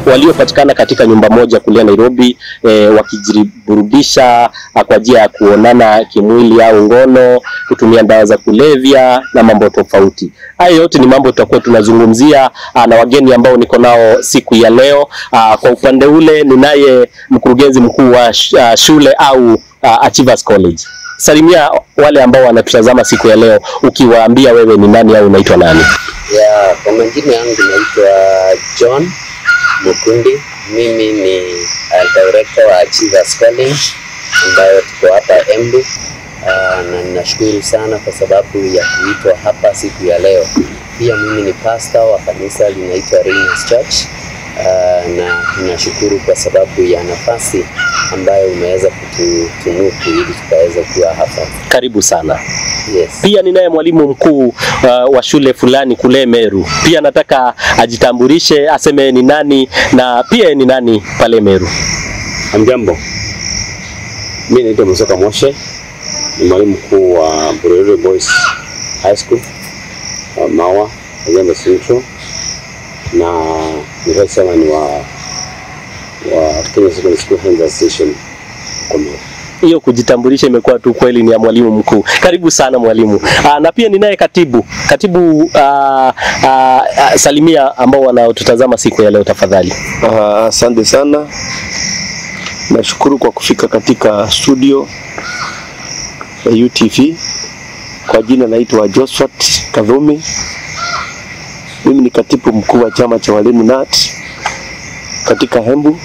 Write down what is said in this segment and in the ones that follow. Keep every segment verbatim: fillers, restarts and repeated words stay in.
waliopatikana katika nyumba moja kule Nairobi e, wakijiburudisha kwa njia ya kuonana kimwili au ngono, kutumia dawa za kulevya na mambo tofauti. Hayo yote ni mambo tutakuwa tunazungumzia na wageni ambao niko nao siku ya leo. A, kwa upande ule ninaye mkurugenzi mkuu wa shule au uh, Achievers College. Salimia wale ambao wanatutazama siku ya leo ukiwaambia wewe ni nani au unaitwa nani. Yeah, kwa majina yangu naitwa John Mukundi. Mimi ni uh, director wa Achievers College ambayo tuko hapa Embu. Uh, na ninashukuru sana kwa sababu ya kuitwa hapa siku ya leo. Pia mimi ni pastor wa kanisa linaitwa Reigns Church. Uh, na ninashukuru kwa sababu ya nafasi ambayo umeweza kututunuku ili tukaweza kuwa hapa. Karibu sana. Yes. Pia ninaye mwalimu mkuu uh, wa shule fulani kule Meru. Pia nataka ajitambulishe, aseme ni nani na pia ni nani pale Meru. Hamjambo. Mimi naitwa Musoka Moshe. Ni mwalimu mkuu wa Burere Boys High School, uh, Mawa, Uganda Central. Na nimesema ni wa wa Kenya Secondary School Handler Station kwa Meru. Hiyo kujitambulisha imekuwa tu kweli ni ya mwalimu mkuu. Karibu sana mwalimu. Aa, na pia ninaye katibu. Katibu aa, aa, salimia ambao wanaotutazama siku ya leo tafadhali. Asante uh, sana. Nashukuru kwa kufika katika studio ya U T V. Kwa jina naitwa Josephat Kadhumi. Mimi ni katibu mkuu wa chama cha walimu N A T katika Embu.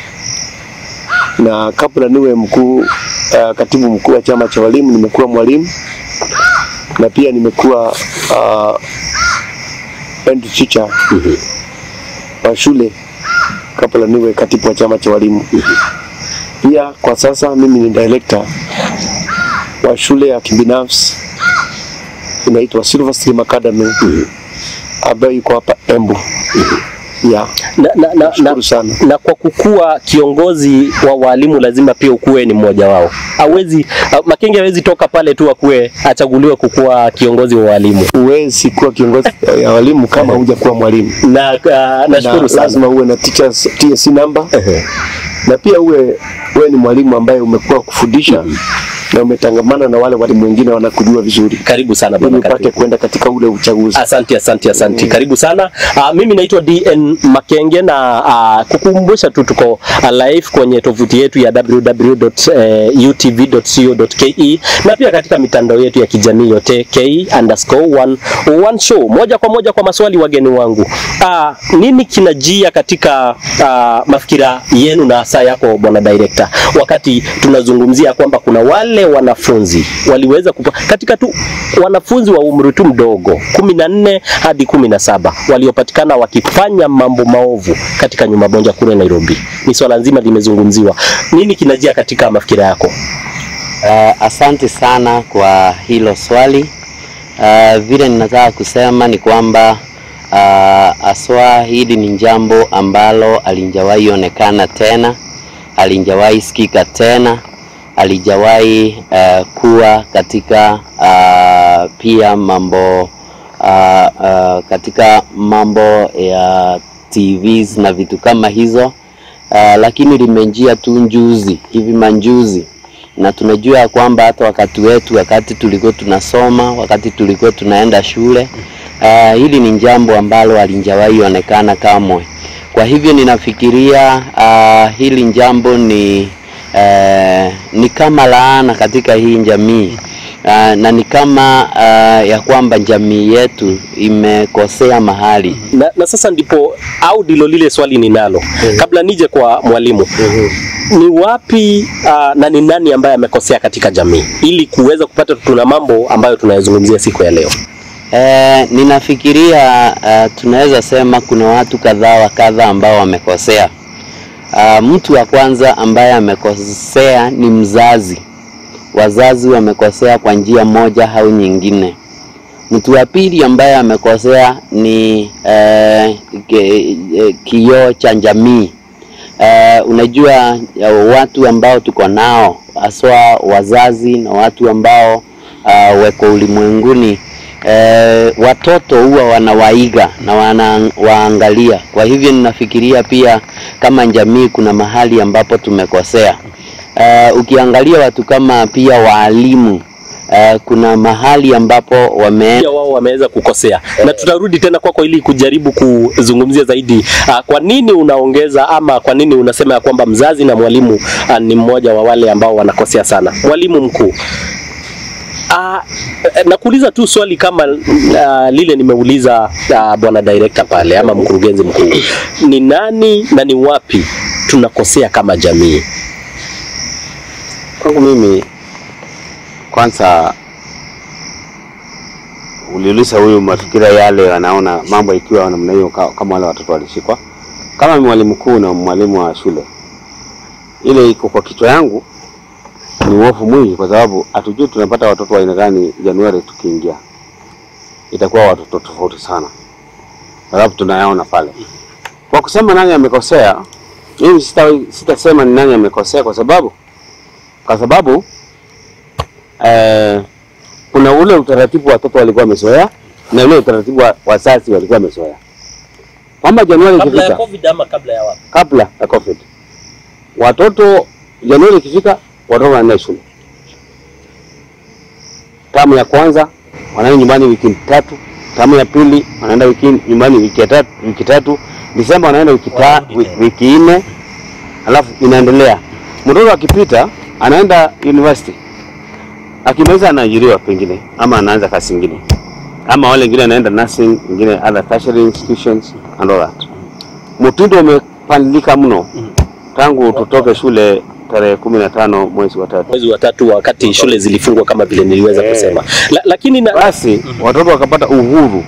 Na kabla niwe mkuu uh, katibu mkuu wa chama cha walimu nimekuwa mwalimu na pia nimekuwa uh, head teacher mm-hmm. wa shule kabla niwe katibu wa chama cha walimu. Mm-hmm. Pia kwa sasa mimi ni director wa shule ya kibinafsi inaitwa Silver Stream Academy mm-hmm. ambayo iko hapa Embu. Mm-hmm. Yeah. Na, na, na, na, na kwa kukua kiongozi wa walimu lazima pia ukuwe ni mmoja wao. Hawezi Makenge hawezi toka pale tu akue achaguliwe kukua kiongozi wa walimu. Huwezi kuwa kiongozi ya walimu kama hujakuwa mwalimu. Na uh, nashukuru na, sana. Lazima uwe na teachers T S C number. Na pia uwe uwe ni mwalimu ambaye umekuwa kufundisha. Mm -hmm. Na umetangamana na wale walimu wengine wanakujua vizuri. Karibu sana bwana katibu. Upate kwenda katika ule uchaguzi. Asante asante asante. Mm. Karibu sana. Uh, mimi naitwa D N Makenge na uh, kukumbusha tu tuko uh, live kwenye tovuti yetu ya w w w dot u t v dot co dot k e na pia katika mitandao yetu ya kijamii yote K underscore one one show. Moja kwa moja kwa maswali wageni wangu. Uh, nini kinajia katika uh, mafikira yenu na hasa yako bwana director wakati tunazungumzia kwamba kuna wale wanafunzi waliweza kupa, katika tu wanafunzi wa umri tu mdogo kumi na nne hadi kumi na saba waliopatikana wakifanya mambo maovu katika nyumba moja kule Nairobi. Ni swala nzima limezungumziwa. Nini kinajia katika mafikira yako? Uh, asante sana kwa hilo swali. Uh, vile ninataka kusema ni kwamba uh, aswa hili ni jambo ambalo alinjawahi onekana tena, alinjawahi sikika tena, alijawahi uh, kuwa katika uh, pia mambo uh, uh, katika mambo ya T Vs na vitu kama hizo, uh, lakini limenjia tu njuzi hivi manjuzi. Na tunajua kwamba hata wakati wetu, wakati tulikuwa tunasoma, wakati tulikuwa tunaenda shule, uh, hili ni jambo ambalo alinjawahi onekana kamwe. Kwa hivyo ninafikiria uh, hili jambo ni Uh, ni kama laana katika hii jamii, uh, na ni kama uh, ya kwamba jamii yetu imekosea mahali. Na, na sasa ndipo au dilo lile swali ninalo. Mm-hmm. Kabla nije kwa mwalimu. Mm-hmm. Ni wapi uh, na ni nani ambaye amekosea katika jamii ili kuweza kupata tuna mambo ambayo tunayazungumzia siku ya leo? Uh, ninafikiria uh, tunaweza sema kuna watu kadhaa wa kadhaa ambao wamekosea. Uh, mtu wa kwanza ambaye amekosea ni mzazi. Wazazi wamekosea kwa njia moja au nyingine. Mtu wa pili ambaye amekosea ni uh, kioo cha jamii. Uh, unajua uh, watu ambao tuko nao, aswa wazazi na watu ambao uh, weko ulimwenguni, eh, watoto huwa wanawaiga na wanawaangalia. Kwa hivyo ninafikiria pia kama jamii kuna mahali ambapo tumekosea. Uh, ukiangalia watu kama pia walimu, uh, kuna mahali ambapo wame pia wao wameweza kukosea. Na tutarudi tena kwako ili kujaribu kuzungumzia zaidi uh, kwa nini unaongeza ama kwa nini unasema ya kwamba mzazi na mwalimu uh, ni mmoja wa wale ambao wanakosea sana. Mwalimu mkuu, Uh, nakuuliza tu swali kama uh, lile nimeuliza uh, bwana director pale ama mkurugenzi mkuu. Ni nani na ni wapi tunakosea kama jamii? Kwangu mimi, kwanza uliuliza huyu mafikira yale anaona mambo ikiwa namna hiyo kama wale watoto walishikwa. Kama mwalimu mkuu na mwalimu wa shule, ile iko kwa kichwa yangu ni hofu mwingi, kwa sababu hatujui tunapata watoto wa aina gani Januari tukiingia. Itakuwa watoto tofauti sana, sababu tunayaona pale. Kwa kusema nani amekosea, mimi sita sitasema ni nani amekosea, kwa sababu kwa sababu eh, kuna ule utaratibu watoto walikuwa wamezoea na ule utaratibu wa wazazi walikuwa wamezoea. Kwamba Januari ikifika, kabla ya COVID ama kabla ya wapi? Kabla ya COVID. Watoto Januari ikifika watoto wanaenda shule. Tamu ya kwanza wanaenda nyumbani wiki tatu, tamu ya pili wanaenda wiki nyumbani wiki tatu, wiki tatu, Desemba wanaenda wiki ta, wiki nne, alafu inaendelea. Mtoto akipita anaenda university. Akimaliza anaajiriwa pengine ama anaanza kazi nyingine. Ama wale wengine anaenda nursing, wengine other tertiary institutions and all that. Mtindo umepandilika mno tangu tutoke shule tarehe kumi na tano mwezi wa tatu. Mwezi wa tatu wakati shule zilifungwa kama vile niliweza yeah. kusema. La, lakini na basi watoto wakapata uhuru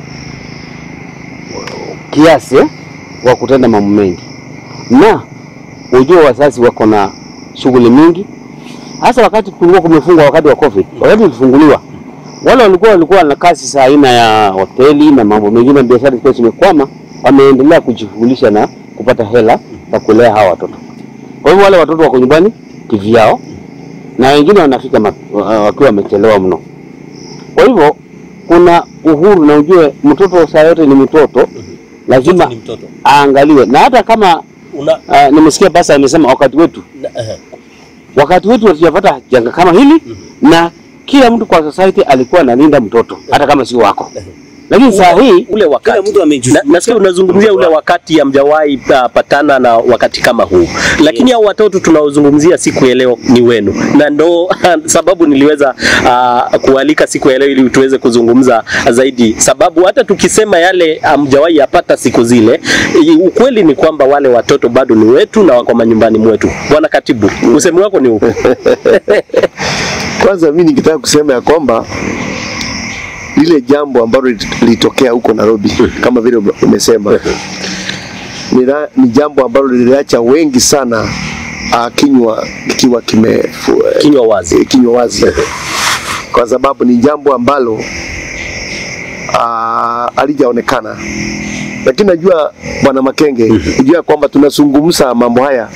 kiasi eh, wa kutenda mambo mengi. Na ujue wazazi wako na shughuli mingi. Hasa wakati kulikuwa kumefungwa wakati wa COVID. Wakati tulifunguliwa, wale walikuwa walikuwa na kazi za aina ya hoteli na mambo mengine, biashara zilikuwa zimekwama, wameendelea kujishughulisha na kupata hela za kulea hawa watoto. Kwa hivyo wale watoto wako nyumbani kivyao na wengine wanafika wakiwa wamechelewa mno. Kwa hivyo kuna uhuru, na ujue mtoto saa yote ni mtoto, lazima ni mtoto aangaliwe. Na hata kama una uh, nimesikia pasa amesema wakati wetu na, uh, wakati wetu hatujapata janga kama hili, mm -hmm. na kila mtu kwa society alikuwa analinda mtoto hata kama si wako. Lakini saa hii ule wakati kila mtu amejulisha, na, na unazungumzia ule wakati hamjawahi uh, patana na wakati kama huu. Lakini hao watoto tunaozungumzia siku ya leo ni wenu. Na ndo sababu niliweza uh, kualika siku ya leo ili tuweze kuzungumza zaidi. Sababu hata tukisema yale hamjawahi um, yapata siku zile, ukweli ni kwamba wale watoto bado ni wetu na wako manyumbani mwetu. Bwana Katibu, usemi wako ni upi? Kwanza mimi ningetaka kusema ya kwamba lile jambo ambalo lilitokea huko Nairobi kama vile umesema ni, ni jambo ambalo liliacha wengi sana uh, kinywa kikiwa kime kinywa wazi kinywa wazi kwa sababu ni jambo ambalo uh, alijaonekana. Lakini najua Bwana Makenge, unajua kwamba tunazungumza mambo haya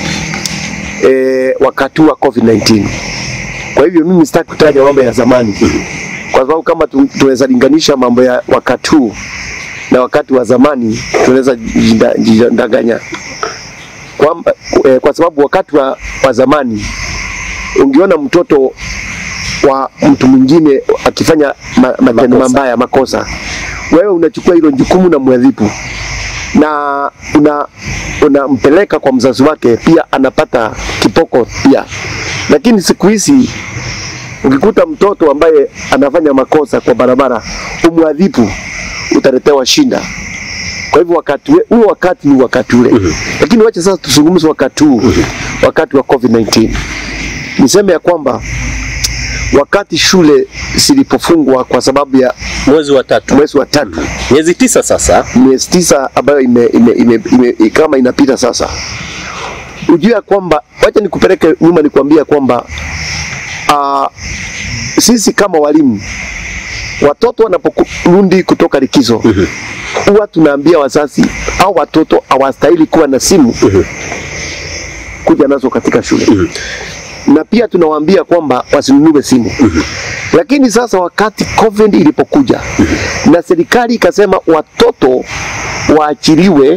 e, wakati wa COVID nineteen. Kwa hivyo mimi sitaki kutaja mambo ya zamani, kwa sababu kama tunaweza linganisha mambo ya wakati huu na wakati wa zamani tunaweza jidanganya. Kwa, eh, kwa sababu wakati wa, wa zamani ungeona mtoto wa mtu mwingine akifanya ma, matendo mabaya, makosa, wewe unachukua hilo jukumu na mwadhibu na una unampeleka kwa mzazi wake, pia anapata kipoko pia. Lakini siku hizi ukikuta mtoto ambaye anafanya makosa kwa barabara umwadhibu, utaletewa shinda. Kwa hivyo wakati huo wakati ni wakati ule. Mm -hmm. Lakini wacha sasa tuzungumze wakati huu, mm -hmm. wakati wa COVID nineteen. Niseme ya kwamba wakati shule zilipofungwa kwa sababu ya mwezi wa tatu, mwezi wa tatu, miezi tisa sasa, miezi tisa ambayo ime, ime, ime, ime kama inapita sasa. Ujua kwamba wacha nikupeleke nyuma nikwambia kwamba uh, sisi kama walimu, watoto wanaporudi kutoka likizo, huwa mm -hmm. tunaambia wazazi au watoto hawastahili kuwa na simu mm -hmm. kuja nazo katika shule. Mm -hmm. Na pia tunawaambia kwamba wasinunue simu. Mm -hmm. Lakini sasa wakati COVID ilipokuja na serikali ikasema watoto waachiliwe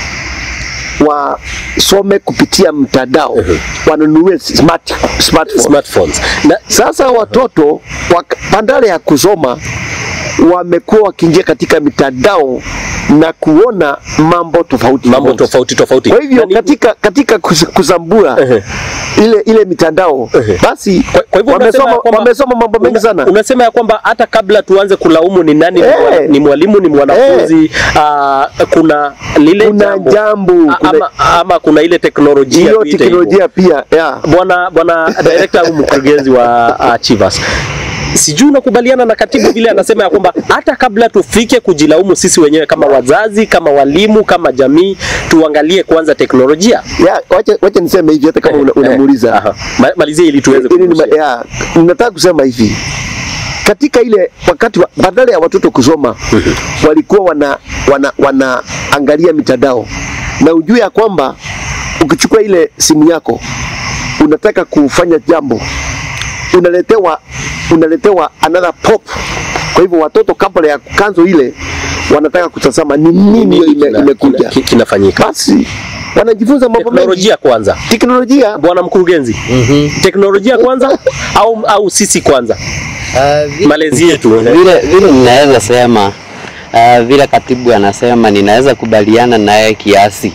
wasome kupitia mtandao, wanunue smart smartphones. Smartphones. Na Sasa watoto badala ya kusoma wamekuwa wakiingia katika mitandao na kuona mambo tofauti mambo tofauti tofauti. Kwa hivyo Nani... katika katika kus, kusambua uh-huh. ile ile mitandao uh-huh. basi kwa, kwa hivyo wamesoma kwamba, wamesoma mambo mengi sana. Unasema ya kwamba hata kabla tuanze kulaumu ni nani hey. ni mwalimu ni mwanafunzi hey. uh, kuna lile kuna jambo, jambo kuna... Ama, ama kuna ile teknolojia hiyo teknolojia pia yeah. Bwana bwana director au mkurugenzi wa uh, Chivas, sijui unakubaliana na katibu vile anasema ya kwamba hata kabla tufike kujilaumu sisi wenyewe kama wazazi, kama walimu, kama jamii, tuangalie kwanza teknolojia. Ya, wacha wacha niseme hivi hata kama eh, unamuuliza. Eh, malizia ili tuweze kukushia. Ninataka kusema hivi. Katika ile wakati wa, badala ya watoto kusoma walikuwa wana wana wanaangalia mitandao. Na ujue ya kwamba ukichukua ile simu yako unataka kufanya jambo, unaletewa unaletewa another pop. Kwa hivyo watoto kabla ya kanzo ile wanataka kutazama ni nini ime, imekuja kinafanyika. Basi wanajifunza mambo mengi. Teknolojia kwanza. Teknolojia bwana mkurugenzi. Mhm. Teknolojia kwanza au au sisi kwanza? Uh, malezi yetu. Vile vile ninaweza sema uh, vile katibu anasema ninaweza kubaliana na yeye kiasi.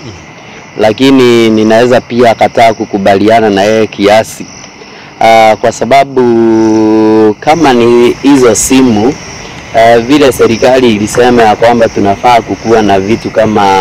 Lakini ninaweza pia kataa kukubaliana na yeye kiasi. Uh, kwa sababu kama ni hizo simu uh, vile serikali ilisema ya kwamba tunafaa kukua na vitu kama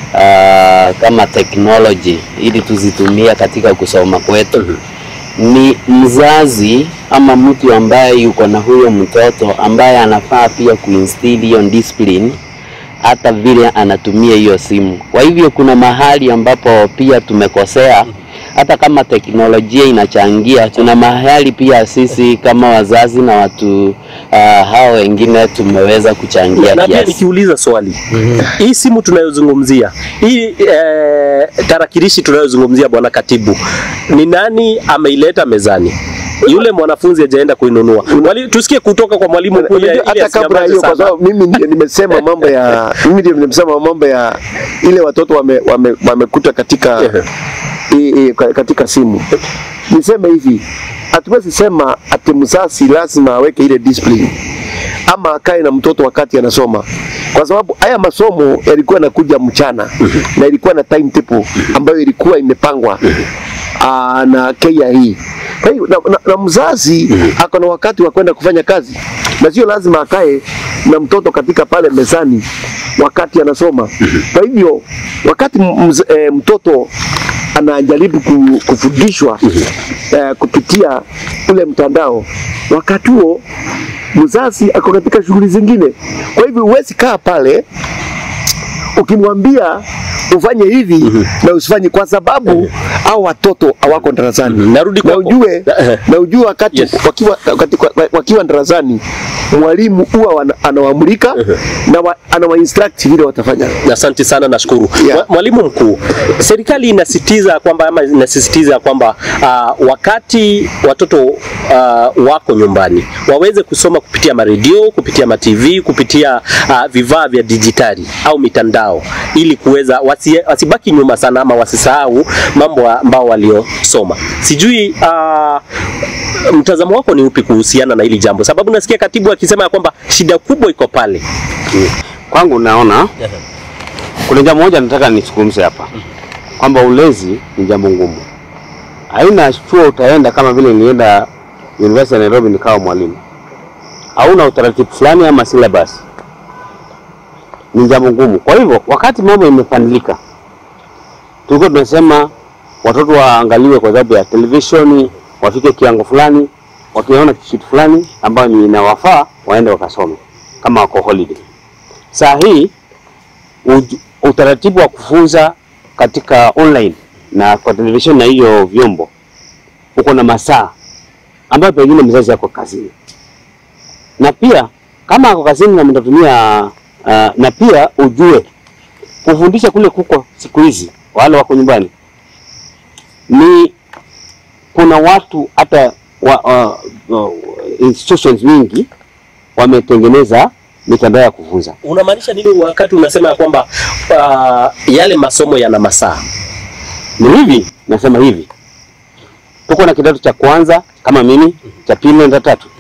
uh, kama technology ili tuzitumie katika kusoma kwetu. Uh-huh. Ni mzazi ama mtu ambaye yuko na huyo mtoto ambaye anafaa pia kuinstill hiyo discipline hata vile anatumia hiyo simu. Kwa hivyo kuna mahali ambapo pia tumekosea. Hata kama teknolojia inachangia, tuna mahali pia sisi kama wazazi na watu uh, hao wengine tumeweza kuchangia. Na pia nikiuliza swali, mm -hmm. hii simu tunayozungumzia, hii eh, tarakilishi tunayozungumzia bwana katibu, ni nani ameileta mezani? Yule mwanafunzi hajaenda kuinunua. Wali tusikie kutoka kwa mwalimu mkuu ile. Hata kabla hiyo, kwa sababu mimi nimesema mambo ya mimi ndio nimesema mambo ya ile watoto wame wamekuta wame katika I, I, katika simu. Niseme hivi, hatuwezi sema ati mzazi lazima aweke ile discipline ama akae na mtoto wakati anasoma, kwa sababu haya masomo yalikuwa yanakuja mchana na ilikuwa na timetable ambayo ilikuwa imepangwa aa, na K I E. Kwa hiyo na, na, na mzazi ako na wakati wa kwenda kufanya kazi, na sio lazima akae na mtoto katika pale mezani wakati anasoma. Kwa hivyo wakati mz, e, mtoto anajaribu kufundishwa uh, kupitia ule mtandao, wakati huo mzazi ako katika shughuli zingine. Kwa hivyo huwezi kaa pale ukimwambia ufanye hivi mm -hmm. na usifanye, kwa sababu mm -hmm. au watoto hawako darasani. Mm -hmm. Narudi kwa na ujue na ujue wakati yes. wakiwa katika wakiwa darasani mwalimu huwa anawaamrika uh -huh. na wa, anawainstruct vile watafanya. Asante sana, nashukuru. Yeah. Mwalimu mkuu, serikali inasisitiza kwamba ama inasisitiza kwamba uh, wakati watoto uh, wako nyumbani waweze kusoma kupitia maredio, kupitia ma T V, kupitia uh, vifaa vya dijitali au mitandao, ili kuweza wasi, wasibaki nyuma sana ama wasisahau mambo ambao waliosoma. Sijui uh, mtazamo wako ni upi kuhusiana na hili jambo? Sababu nasikia katibu akisema ya kwamba shida kubwa iko pale. Hmm. Kwangu naona kuna jambo moja nataka nizungumze hapa, kwamba ulezi ni jambo ngumu. Haina chuo utaenda kama vile nilienda University ya Nairobi nikawa mwalimu. Hauna utaratibu fulani ama syllabus. Ni jambo ngumu. Kwa hivyo wakati mambo imepandilika, tulikuwa tunasema watoto waangaliwe kwa sababu ya televisheni, wafike kiango fulani, wakiona kitu fulani ambayo ni inawafaa waende wakasome kama wako holiday. Saa hii utaratibu wa kufunza katika online na kwa television na hiyo vyombo uko na masaa ambayo pengine mzazi yako kazini, na pia kama ako kazini na mtatumia uh, na pia ujue kufundisha kule kuko siku hizi wale wako nyumbani ni kuna watu hata wa, uh, uh, institutions mingi wametengeneza mitandao ya kufunza. Unamaanisha nini wakati unasema kwamba uh, yale masomo yana masaa? Ni hivi, nasema hivi. Tuko na kidato cha kwanza kama mimi, cha pili na cha tatu.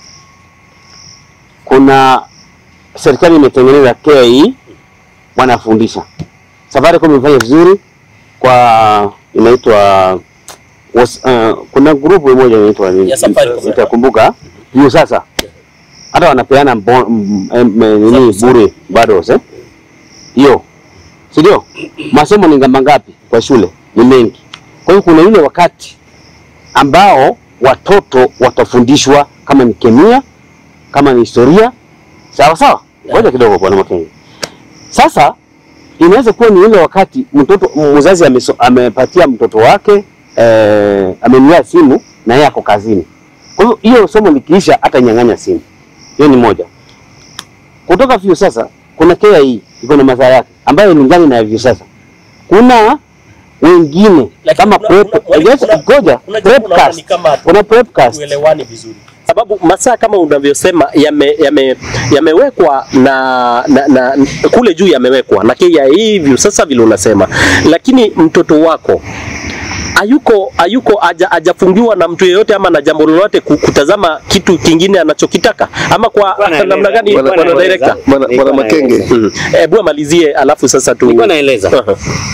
Kuna serikali imetengeneza K I E wanafundisha. Safaricom imefanya vizuri kwa inaitwa was, uh, kuna grupu moja inaitwa nini? Nitakumbuka. Hiyo sasa hata wanapeana nini bure bado eh? Hiyo. Si ndio? Masomo ni ngamba ngapi kwa shule? Ni mengi. Kwa hiyo kuna ile wakati ambao watoto watafundishwa kama ni kemia, kama ni historia. Sawa sawa? Ngoja kidogo bwana Makenge. Sasa inaweza kuwa ni ile wakati mtoto mzazi ameso, amepatia mtoto wake eh, amenunua simu na yeye ako kazini. Kwa hiyo hiyo somo likiisha hata nyang'anya simu. Hiyo ni moja. Kutoka vyo sasa kuna K I E iko na masaa yake ambayo ni ngani na hivyo sasa. Kuna wengine kama prep ngoja prepcast. Kuna prepcast. Uelewani vizuri. Sababu masaa kama unavyosema yame yame yamewekwa na, na, na kule juu yamewekwa na K I E hivyo sasa vile unasema, lakini mtoto wako ayuko ayuko aja ajafungiwa na mtu yeyote ama na jambo lolote kutazama kitu kingine anachokitaka ama kwa namna gani bwana director? Bwana Makenge, hebu amalizie alafu sasa tu niko naeleza.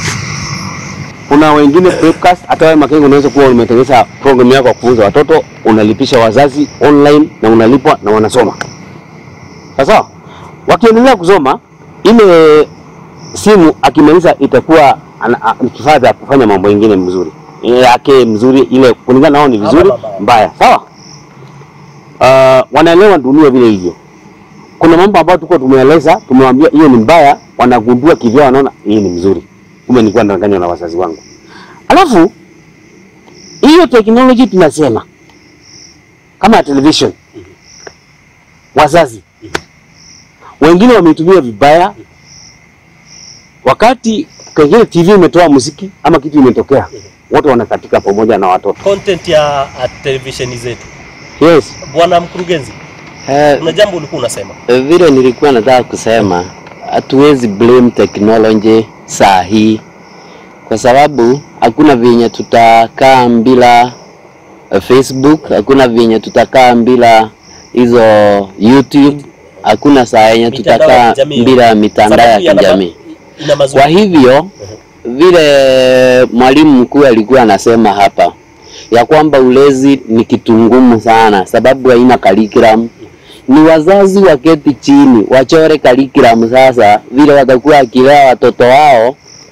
Kuna wengine prepcast, hata wewe Makenge unaweza kuwa umetengeneza program yako ya kufunza watoto, unalipisha wazazi online na unalipwa na wanasoma. Sasa wakiendelea kusoma ile simu akimaliza itakuwa kifaa cha kufanya mambo mengine mzuri. Ile yake mzuri ile kulingana nao ni vizuri mbaya. Sawa? Uh, wanaelewa dunia vile hivyo. Kuna mambo ambayo tuko tumeeleza, tumewambia hiyo ni mbaya, wanagundua kivyo wanaona hii ni mzuri. Kumbe nilikuwa ndanganya na wazazi wangu. Alafu hiyo technology tunasema kama television, wazazi wengine wametumia vibaya. Wakati kengine T V imetoa muziki ama kitu imetokea, wote wanakatika pamoja na watoto. Content ya television zetu. Yes. Bwana mkurugenzi, Uh, kuna jambo ulikuwa unasema. Vile nilikuwa nataka kusema, hatuwezi blame technology saa hii, kwa sababu hakuna venye tutakaa bila uh, Facebook, hakuna venye tutakaa bila hizo YouTube, hakuna saa yenye tutakaa bila mitandao ya kijamii. Kwa hivyo vile mwalimu mkuu alikuwa anasema hapa ya kwamba ulezi ni kitu ngumu sana sababu haina curriculum, ni wazazi waketi chini wachore curriculum sasa vile watakuwa akilea watoto wao,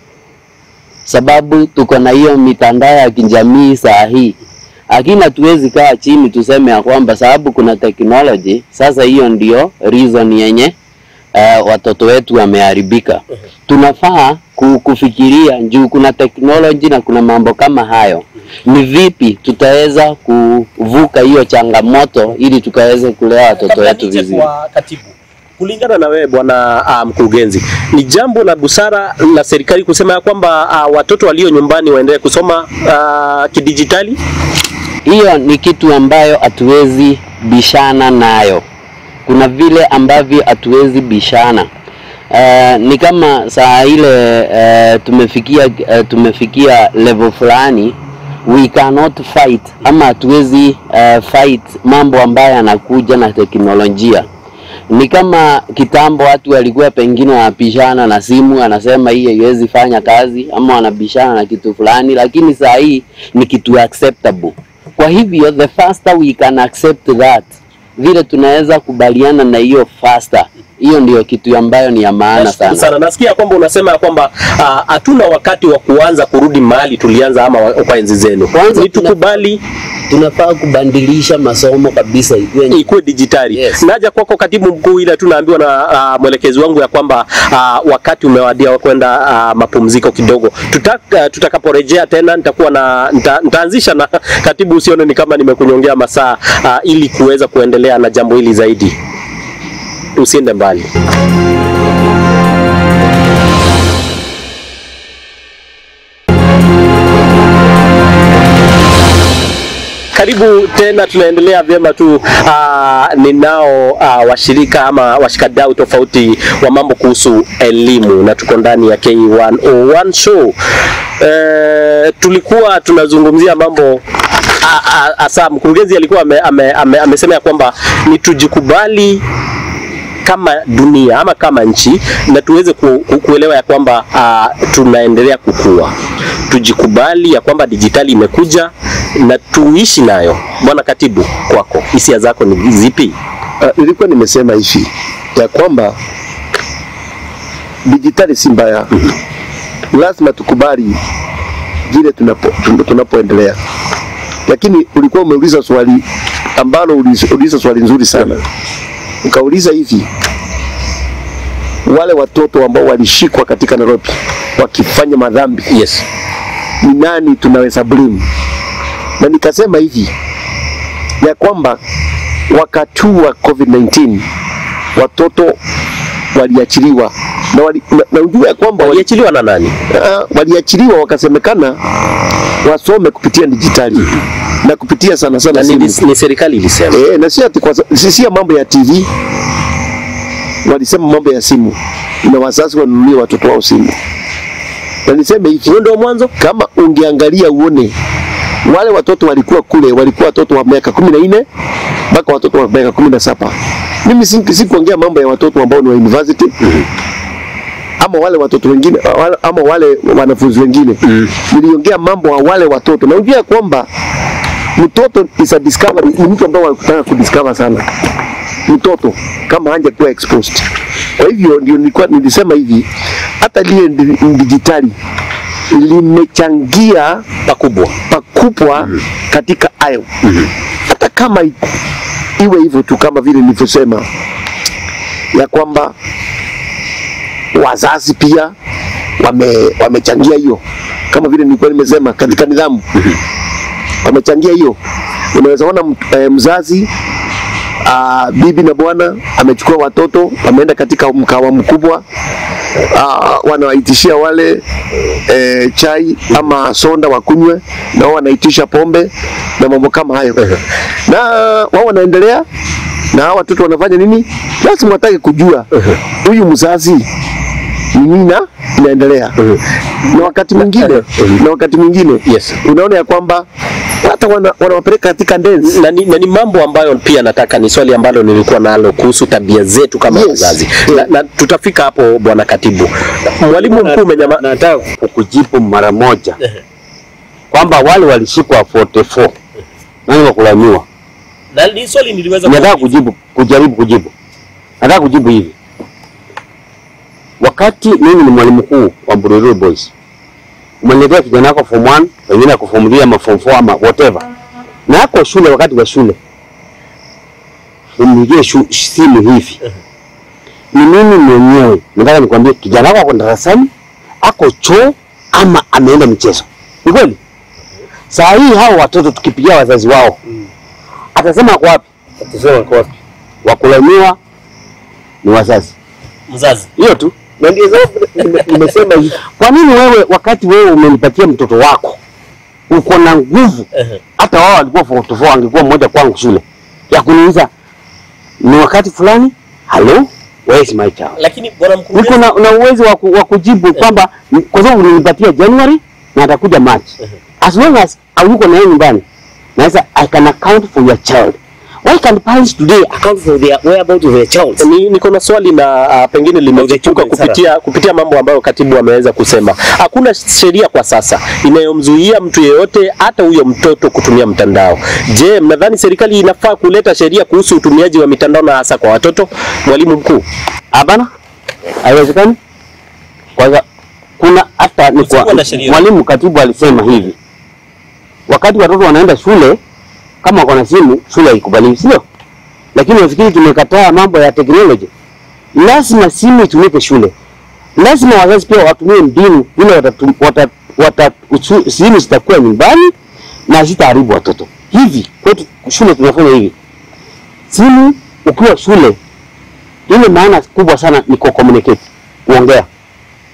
sababu tuko na hiyo mitandao ya kijamii saa hii. Lakini tuwezi kaa chini tuseme ya kwamba sababu kuna technology sasa hiyo ndio reason yenye uh, watoto wetu wameharibika. Tunafaa kufikiria juu kuna technology na kuna mambo kama hayo, ni vipi tutaweza kuvuka hiyo changamoto ili tukaweze kulea watoto wetu vizuri. Kwa katibu, kulingana na wewe bwana uh, mkurugenzi, ni jambo la busara la serikali kusema ya kwamba uh, watoto walio nyumbani waendelee kusoma uh, kidijitali? Hiyo ni kitu ambayo hatuwezi bishana nayo. Kuna vile ambavyo hatuwezi bishana. Uh, ni kama saa ile uh, tumefikia uh, tumefikia level fulani, we cannot fight ama hatuwezi uh, fight mambo ambayo yanakuja na teknolojia. Ni kama kitambo watu walikuwa pengine wanapishana na simu, anasema hii haiwezi fanya kazi ama wanabishana na kitu fulani, lakini saa hii ni kitu acceptable. Kwa hivyo the faster we can accept that, vile tunaweza kubaliana na hiyo faster, hiyo ndio kitu ambayo ni ya maana sana. Sana nasikia kwamba unasema kwamba hatuna uh, wakati wa kuanza kurudi mahali tulianza ama kwa enzi zenu. Kwanza ni tukubali tunafaa kubadilisha masomo kabisa ikuwe ikuwe dijitali. Yes. Naja kwako katibu mkuu, ila tunaambiwa na uh, mwelekezi wangu ya kwamba uh, wakati umewadia wa kwenda uh, mapumziko kidogo. Tutaka tutakaporejea tena nitakuwa na nita, nitaanzisha na katibu, usione ni kama nimekunyongea masaa uh, ili kuweza kuendelea na jambo hili zaidi. Usiende mbali. karibu tena, tunaendelea vyema tu. Uh, ninao uh, washirika ama washikadau tofauti wa mambo kuhusu elimu na tuko ndani ya K one oh one show. Uh, tulikuwa tunazungumzia mambo asa mkurugenzi alikuwa amesema ame, ame, ame ya kwamba ni tujikubali kama dunia ama kama nchi na tuweze ku, ku, kuelewa ya kwamba uh, tunaendelea kukua. Tujikubali ya kwamba dijitali imekuja na tuishi nayo. Bwana Katibu, kwako hisia zako ni zipi? Uh, nilikuwa nimesema hivi ya kwamba dijitali si mbaya. Mm-hmm. Lazima tukubali vile tunapo tunapoendelea. Lakini ulikuwa umeuliza swali ambalo uliuliza swali nzuri sana. Ukauliza hivi, wale watoto ambao walishikwa katika Nairobi wakifanya madhambi, yes, ni nani tunaweza blame? Na nikasema hivi ya kwamba wakati wa COVID nineteen watoto waliachiliwa na wali, na, na ujue ya kwamba waliachiliwa na nani? Uh, waliachiliwa wakasemekana wasome kupitia dijitali na kupitia sana sana ni, ni serikali ilisema. Eh, na si ati kwa si mambo ya T V. Walisema mambo ya simu. Na wazazi wanunulie watoto wao simu. Na niseme hivi, ndio mwanzo kama ungeangalia uone wale watoto walikuwa kule, walikuwa watoto wa miaka kumi na nne mpaka watoto wa miaka kumi na saba. Mimi sikuongea mambo ya watoto ambao ni wa university. Mm-hmm. Ama wale watoto wengine wale, ama wale wanafunzi wengine. Mm. Niliongea mambo ya wale watoto. Na unajua kwamba mtoto is a discovery, ni mtu ambaye anataka kudiscover sana. Mtoto kama hanja kuwa exposed. Kwa hivyo ndio nilikuwa nilisema hivi, hata lile dijitali limechangia pakubwa pakubwa mm -hmm. katika hayo. Mm -hmm. Hata kama iwe hivyo tu, kama vile nilivyosema ya kwamba wazazi pia wame wamechangia hiyo, kama vile nilikuwa nimesema katika nidhamu. Mm -hmm. Wamechangia hiyo. Unaweza ona mzazi Uh, bibi na bwana amechukua watoto wameenda katika mkawa mkubwa, uh, wanawaitishia wale eh, chai ama sonda wakunywe, na wao wanaitisha pombe na mambo kama hayo. Na wao wanaendelea na watoto wanafanya nini? Lazima watake kujua huyu mzazi ni nini inaendelea. Na wakati mwingine na wakati mwingine yes, unaona ya kwamba hata wana wanawapeleka katika dance. Na ni, na ni mambo ambayo pia nataka ni swali ambalo nilikuwa nalo kuhusu tabia zetu kama yes, wazazi. yes. Na, na tutafika hapo Bwana Katibu. Mwalimu mkuu umenyama, nataka kukujibu mara moja kwamba wale walishikwa arobaini na nne nani wakulaniwa. Na ni swali niliweza nataka kujibu kujaribu kujibu. Nataka kujibu hivi. Wakati mimi ni mwalimu mkuu wa Bururu Boys, umeniletea kijana wako form one, wengine wako form three ama form four ama whatever, na hapo shule, wakati wa shule umnigie simu hivi, ni mimi mwenyewe nataka nikwambie kijana wako darasani ako choo ama ameenda michezo. Ni kweli? Saa hii hao watoto tukipigia wazazi wao, atasema wako wapi? Atasema wako wapi? Wakulaniwa ni wazazi. Mzazi. Hiyo tu. Na ndio sababu nimesema hivi. Kwa nini wewe wakati wewe umenipatia mtoto wako uko na nguvu, hata wao walikuwa form four angekuwa mmoja kwangu shule, ya kuniuliza ni wakati fulani, hello, where is my child? Lakini bwana mkuu, niko na, na uwezo wa kujibu kwamba kwa sababu ulinipatia January na atakuja March. As long as auko na yeye nyumbani, naweza I can account for your child. Why can't parents today account for their whereabouts of their child? Ni niko na swali na uh, pengine limejichuka kupitia kupitia mambo ambayo Katibu ameweza kusema. Hakuna sheria kwa sasa inayomzuia mtu yeyote, hata huyo mtoto, kutumia mtandao. Je, mnadhani serikali inafaa kuleta sheria kuhusu utumiaji wa mitandao na hasa kwa watoto? Mwalimu mkuu. Hapana. Haiwezekani. Kwanza kuna hata ni kwa mwalimu Katibu alisema hivi. Wakati watoto wanaenda shule, kama wako na simu, shule haikubaliwi, sio? Lakini nafikiri tumekataa mambo ya technology. Lazima simu itumike shule. Lazima wazazi pia watumie mbinu ile watatu, wata, wata, uchu, simu zitakuwa nyumbani na zitaharibu watoto. Hivi kwetu shule tunafanya hivi. Simu ukiwa shule, ile maana kubwa sana ni ku communicate, kuongea.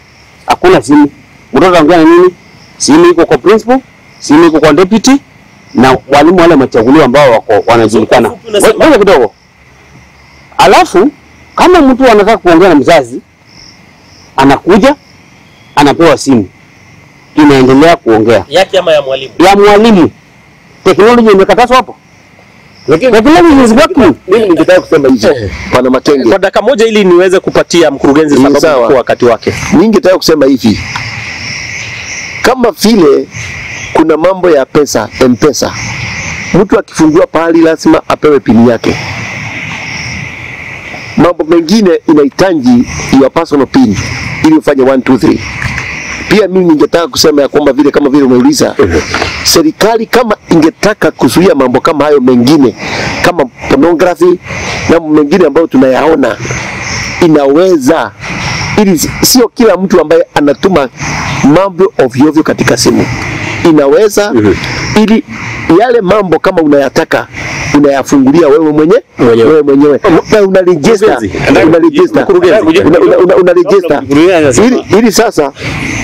Hakuna simu. Mtoto anaongea na nini? Simu iko kwa principal, simu iko kwa deputy, na walimu wale wamechaguliwa ambao wako wanajulikana. Ngoja kidogo. Alafu kama mtu anataka kuongea na mzazi, anakuja anapewa simu, inaendelea kuongea yake ama ya mwalimu ya mwalimu. Teknolojia imekatazwa hapo, lakini teknolojia is working. Mimi ningetaka kusema hivi Bwana Makenge, kwa dakika moja ili niweze kupatia mkurugenzi sababu kwa wakati wake. Ningetaka kusema hivi, kama vile kuna mambo ya pesa, M-Pesa, mtu akifungua pahali lazima apewe pini yake. Mambo mengine inahitaji your personal pin ili ufanye one two three. Pia mimi ningetaka kusema ya kwamba vile kama vile umeuliza, serikali kama ingetaka kuzuia mambo kama hayo mengine kama pornography na mengine ambayo tunayaona, inaweza, ili sio kila mtu ambaye anatuma mambo ovyo ovyo katika simu. Inaweza ili yale mambo kama unayataka unayafungulia wewe mwenye wewe mwenyewe na una register una register una register ili ili sasa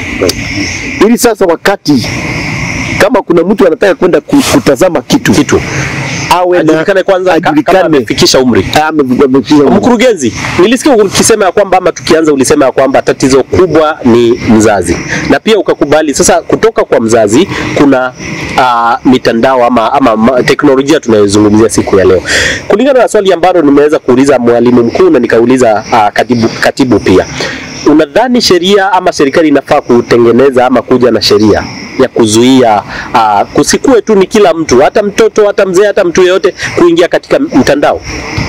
ili sasa wakati kama kuna mtu anataka kwenda kutazama kitu kitu awe ajulikane kwanza kama amefikisha umri. Mkurugenzi, nilisikia ukisema ya kwamba ama tukianza ulisema ya kwamba tatizo kubwa ni mzazi, na pia ukakubali sasa kutoka kwa mzazi kuna uh, mitandao ama, ama teknolojia tunayozungumzia siku ya leo. Kulingana na swali ambalo nimeweza kuuliza mwalimu mkuu na nikauliza uh, katibu, katibu pia, unadhani sheria ama serikali inafaa kutengeneza ama kuja na sheria ya kuzuia uh, kusikue tu ni kila mtu, hata mtoto, hata mzee, hata mtu yeyote kuingia katika mtandao?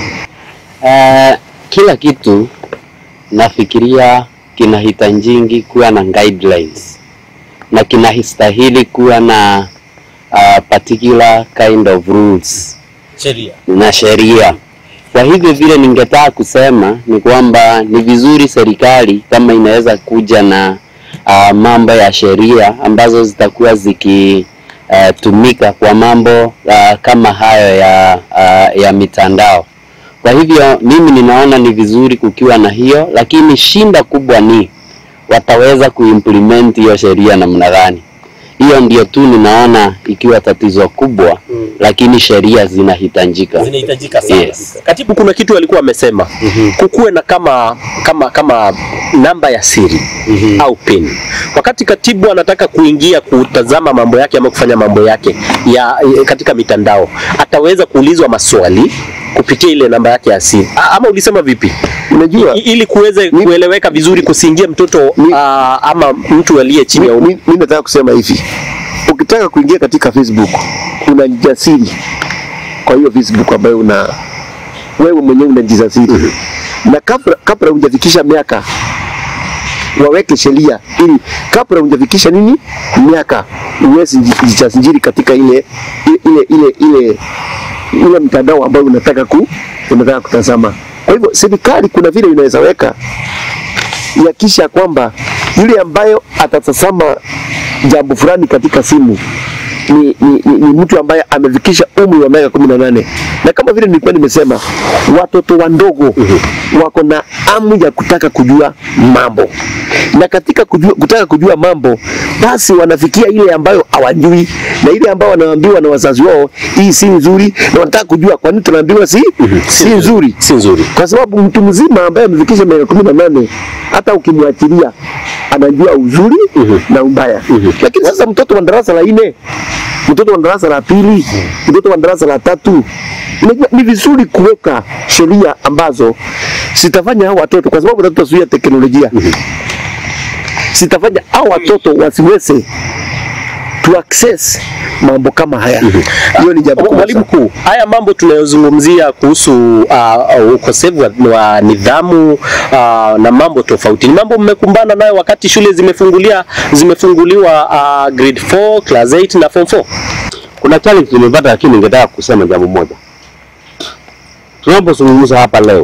Uh, kila kitu nafikiria kinahitajingi kuwa na guidelines na kinastahili kuwa na uh, particular kind of rules, sheria na sheria. Kwa hivyo vile ningetaka kusema ni kwamba ni vizuri serikali kama inaweza kuja na uh, mambo ya sheria ambazo zitakuwa zikitumika uh, kwa mambo uh, kama hayo ya uh, ya mitandao. Kwa hivyo mimi ninaona ni vizuri kukiwa na hiyo, lakini shinda kubwa ni wataweza kuimplement hiyo sheria namna gani. Hiyo ndio tu ninaona ikiwa tatizo kubwa, mm. lakini sheria zinahitajika. Zinahitajika sana. Yes. Katibu, kuna kitu alikuwa amesema, mm -hmm. kukuwe na kama kama kama namba ya siri mm -hmm. au pin. Wakati katibu anataka kuingia kutazama mambo yake ama kufanya mambo yake ya katika mitandao, ataweza kuulizwa maswali kupitia ile namba yake ya siri. Ama ulisema vipi? Unajua, ili kuweze kueleweka vizuri kusiingia mtoto uh, ama mtu aliye chini ya umri. Mimi nataka kusema hivi. Ukitaka kuingia katika Facebook, una jasiri kwa hiyo Facebook ambayo una wewe mwenyewe unajisasiri. Mm -hmm. Na kabla kabla hujafikisha miaka waweke sheria ili kabla hujafikisha nini miaka uweze kujisajili katika ile ile ile ile ile mtandao ambao unataka ku unataka kutazama. Kwa hivyo serikali kuna vile inaweza weka ya kisha kwamba yule ambayo atatazama jambo fulani katika simu ni, ni, ni, ni mtu ambaye amefikisha umri wa miaka kumi na nane. Na kama vile nilikuwa nimesema, watoto wandogo uh-huh. wako na hamu ya kutaka kujua mambo. Na katika kujua, kutaka kujua mambo, basi wanafikia ile ambayo hawajui na ile ambayo wanaambiwa na wazazi wao hii si nzuri, na wanataka kujua kwa nini tunaambiwa si uh-huh. si nzuri, si nzuri. Kwa sababu mtu mzima ambaye amefikisha miaka kumi na nane hata ukimwachilia anajua uzuri uh-huh. na ubaya. Uh-huh. Lakini sasa mtoto wa darasa la nne, mtoto wa darasa la pili, mtoto wa darasa la tatu, ni vizuri kuweka sheria ambazo sitafanya hao watoto, kwa sababu tutazuia teknolojia. Mm-hmm. Sitafanya hao watoto wasiweze to access mambo kama haya. Hiyo mm-hmm. ni jambo kubwa. Mwalimu mkuu, haya mambo tunayozungumzia kuhusu uh, ukosefu wa nidhamu uh, na mambo tofauti, ni mambo mmekumbana nayo wakati shule zimefungulia zimefunguliwa uh, grade four, class eight na form four? Kuna challenge tumepata, lakini ningetaka kusema jambo moja. Tunapozungumza hapa leo,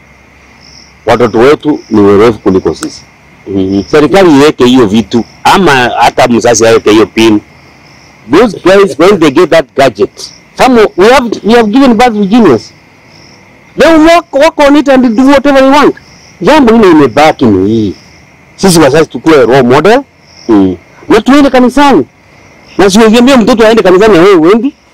watoto wetu ni werevu kuliko sisi. Mm-hmm. Serikali iweke hiyo vitu, ama hata mzazi aweke hiyo pin. Those guys, when they get that gadget, some we have we have given birth to genius. They will work, work on it and do whatever they want. Jambo hilo imebaki ni hii. Sisi wazazi tukue role model. Mm. Na tuende kanisani. Na siweambie mtoto aende kanisani na wewe wendi,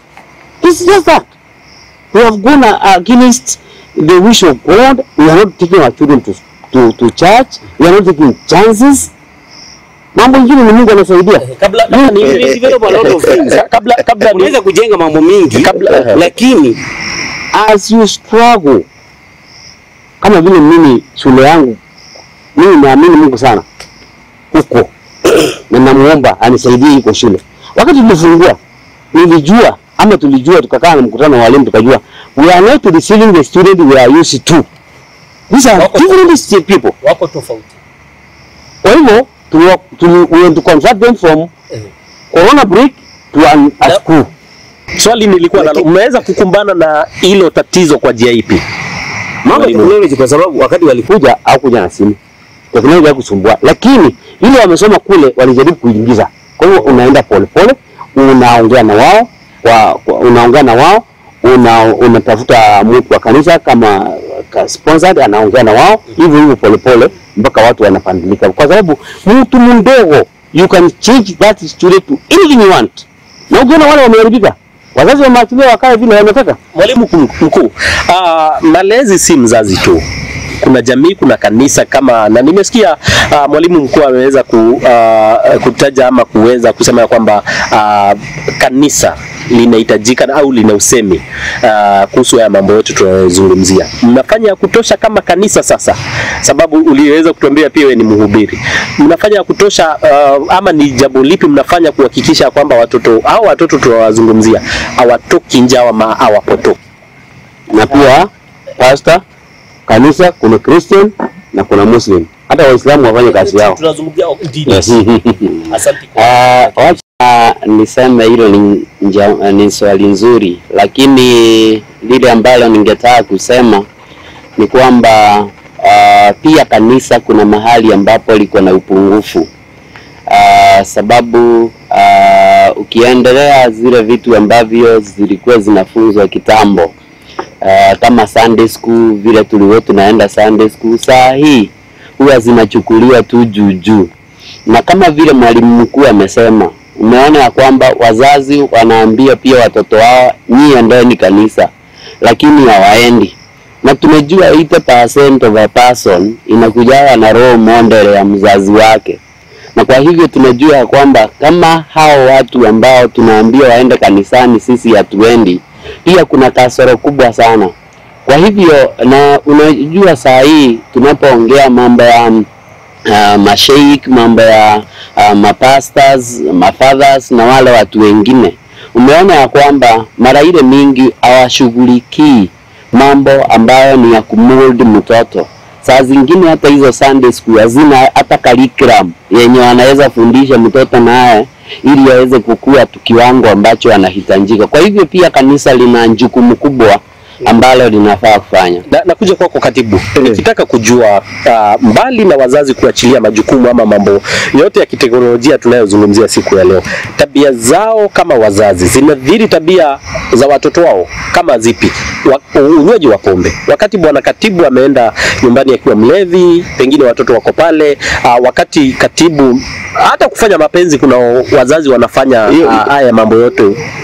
It's just that we have gone against the wish of God. We are not taking our children to to, to church. We are not taking chances. Mambo ingine ni Mungu anasaidia. Kabla kabla ni develop a lot of things. Kabla kabla unaweza kujenga mambo mingi kabla lakini as you struggle, kama vile mimi shule yangu, mimi naamini Mungu sana huko na namuomba anisaidie huko shule. Wakati tulifungua nilijua ama tulijua, tukakaa na mkutano wa walimu tukajua we are not receiving the student we are used to. These are different people. Wako tofauti. Kwa hivyo we want to convert them from corona break to an, a school. Swali nilikuwa nalo, umeweza kukumbana na hilo tatizo kwa njia ipi? Mambo teknolojia, kwa sababu wakati walikuja au kuja na simu teknolojia kusumbua, lakini ile wamesoma kule walijaribu kuingiza. Kwa hiyo unaenda pole pole, unaongea na wao, wa, unaongea na wao, una unatafuta mtu wa kanisa kama sponsored, anaongea na wao hivyo hivyo pole pole mpaka watu wanapandilika, kwa sababu mtu mdogo you can change that student to anything you want. Na ukiona wale wameharibika, wazazi wamaachilia wakae vile wanataka. Mwalimu mkuu, uh, malezi si mzazi tu, kuna jamii, kuna kanisa kama, na nimesikia uh, mwalimu mkuu ameweza ku, uh, kutaja ama kuweza kusema kwamba uh, kanisa linahitajika au lina usemi uh, kuhusu ya mambo yote tunayozungumzia. Mnafanya ya kutosha kama kanisa sasa? Sababu uliweza kutuambia pia wewe ni mhubiri. Mnafanya ya kutosha uh, ama ni jambo lipi mnafanya kuhakikisha kwamba watoto au watoto tunawazungumzia hawatoki nje ama hawapotoki? Na pia pastor, kanisa, kuna Christian na kuna Muslim. Hata Waislamu wafanye kazi yao. Tunazungumzia dini. Yes. Asante kwa. Uh, wacha niseme hilo ni, ni swali nzuri, lakini lile ambalo ningetaka kusema ni kwamba uh, pia kanisa kuna mahali ambapo liko na upungufu. Uh, sababu uh, ukiendelea zile vitu ambavyo zilikuwa zinafunzwa kitambo, Uh, kama Sunday school, vile tulikuwa tunaenda Sunday school, saa hii huwa zinachukuliwa tu juu juu. Na kama vile mwalimu mkuu amesema, umeona ya kwamba wazazi wanaambia pia watoto wao nyie endeni kanisa, lakini hawaendi. Na tumejua eighty percent of a person inakujawa na role model ya mzazi wake. Na kwa hivyo tunajua ya kwamba kama hao watu ambao tunaambia waende kanisani sisi hatuendi, pia kuna kasoro kubwa sana. Kwa hivyo na unajua saa hii tunapoongea mambo ya uh, masheikh, mambo ya uh, mapastors, mafathers na wale watu wengine, umeona ya kwamba mara ile mingi hawashughulikii mambo ambayo ni ya kumold mtoto. Saa zingine hata hizo Sunday school hazina hata curriculum yenye wanaweza fundisha mtoto naye ili aweze kukua kiwango ambacho anahitajika. Kwa hivyo pia kanisa lina jukumu kubwa ambalo linafaa kufanya. Na nakuja kwako katibu. Nikitaka kujua uh, mbali na wazazi kuachilia majukumu ama mambo yote ya kiteknolojia tunayozungumzia siku ya leo, tabia zao kama wazazi zinadhiri tabia za watoto wao kama zipi? Unywaji wa pombe. Wakati bwana katibu ameenda nyumbani akiwa mlevi, pengine watoto wako pale, uh, wakati katibu hata kufanya mapenzi kuna wazazi wanafanya haya uh, mambo yote.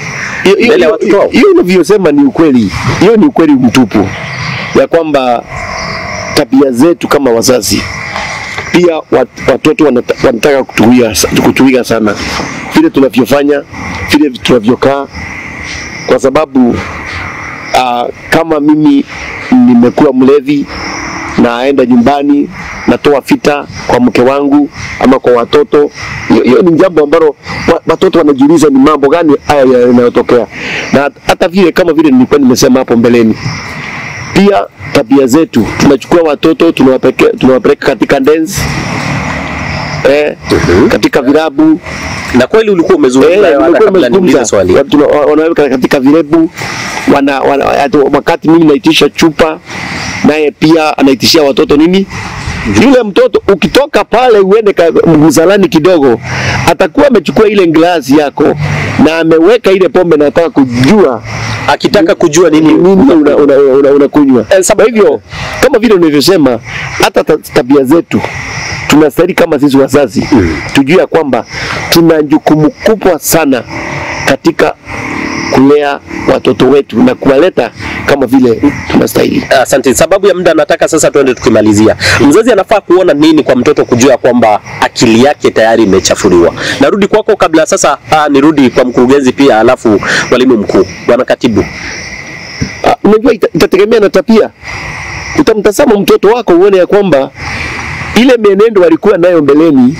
Hiyo unavyosema ni ukweli. Hiyo ni ukweli mtupu ya kwamba tabia zetu kama wazazi pia wat, watoto wanata, wanataka kutuia kutuiga sana vile tunavyofanya, vile tunavyokaa, kwa sababu uh, kama mimi nimekuwa mlevi naenda nyumbani natoa fita kwa mke wangu ama kwa watoto, hiyo ni jambo ambalo watoto wanajiuliza ni mambo gani haya yanayotokea. Na hata vile kama vile nilikuwa nimesema hapo mbeleni, pia tabia zetu, tunachukua watoto tunawapeleka tunawapeleka katika dance eh uh-huh. katika vilabu. Na kweli ulikuwa umezungumza eh, hata kabla niulize swali, wanaweka katika vilabu, wana, wana wakati mimi naitisha chupa naye pia anaitishia watoto nini. Yule mtoto ukitoka pale uende msalani kidogo, atakuwa amechukua ile glasi yako na ameweka ile pombe na anataka kujua, akitaka kujua nini nini unakunywa una, una, una, una eh, sababu hivyo kama vile unavyosema, hata tabia zetu tunastahili kama sisi wazazi mm. tujue kwamba tuna jukumu kubwa sana katika kulea watoto wetu na kuwaleta kama vile tunastahili. Asante. Sababu ya muda nataka sasa tuende tukimalizia. Mzazi anafaa kuona nini kwa mtoto kujua kwamba akili yake tayari imechafuliwa? Narudi kwako kabla sasa aa, nirudi kwa mkurugenzi pia alafu walimu mkuu. Bwana Katibu. Uh, unajua ita, itategemea na tabia. Utamtazama mtoto wako uone ya kwamba ile menendo alikuwa nayo mbeleni